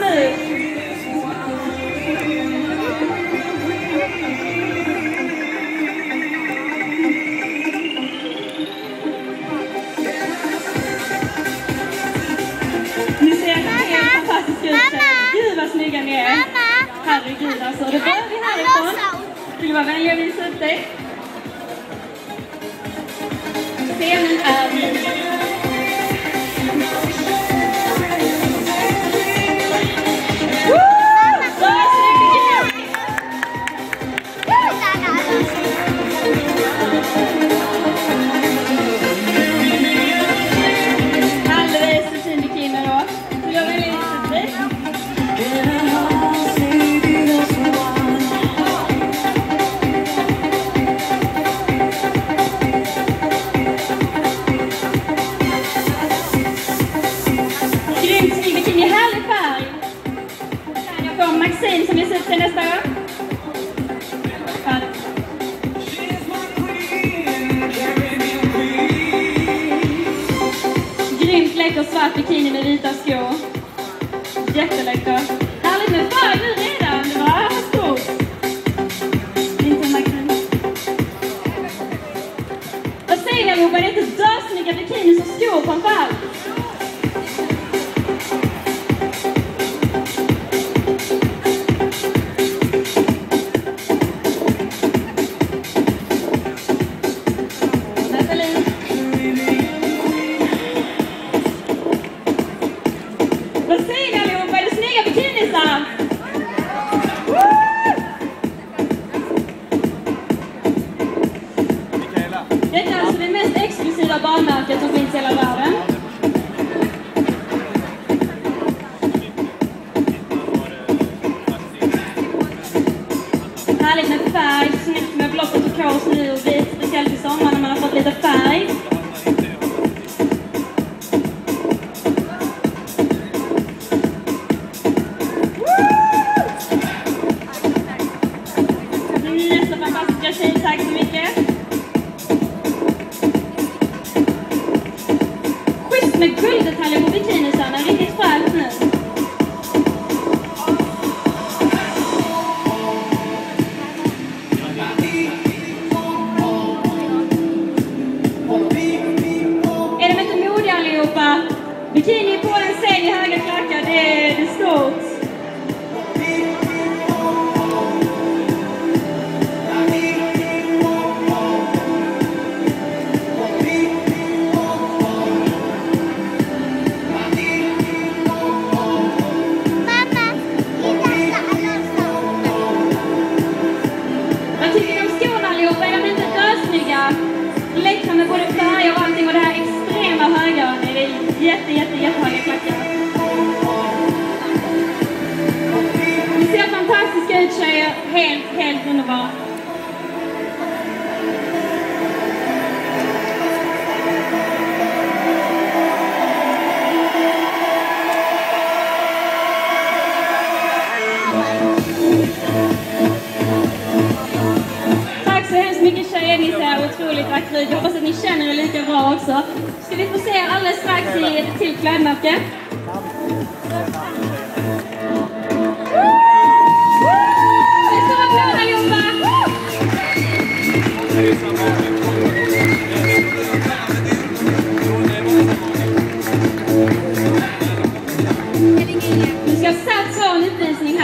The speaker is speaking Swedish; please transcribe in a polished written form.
nu. Ni ser helt fantastiskt ut. Gud vad snygga ni är. Herregud alltså. Det börjar vi härifrån. Skulle vara vänlig och visa upp dig. Scenen är ny. Alldeles för fin bikini då. Skulle jag välja visa upp dig? Maxine som visar upp sig nästa gång. Grymt läcker svart bikini med vita skor. Jätteläcker. Härligt med färg nu redan. Det var stort. Inte Maxine. Vad säger ni allihopa? Det är inte dösnygga bikini som skor på en fall. Detta är alltså det mest exklusiva barnmärket som finns i hela världen. Härligt med färg, snyggt med blått och turkos nu och vit, speciellt i sommar när man har fått lite färg. Nästa fantastiska tjej, tack så mycket. Med gulddetaljer på bikinisarna, riktigt fräscht nu. Är de inte modiga allihopa? Bikini på en säng i höga klackar, det är stort. Läckra med både färg och allting och det här extrema höga. Det är jättehöga klackar. Ni ser fantastiska ut tjejer. Helt underbart. Mycket tjejer, ni ser otroligt vackra ut. Jag hoppas att ni känner er lika bra också. Ska vi få se alldeles strax till klädmärke? Vi ska vara glada allihopa! Vi ska satsa en utvisning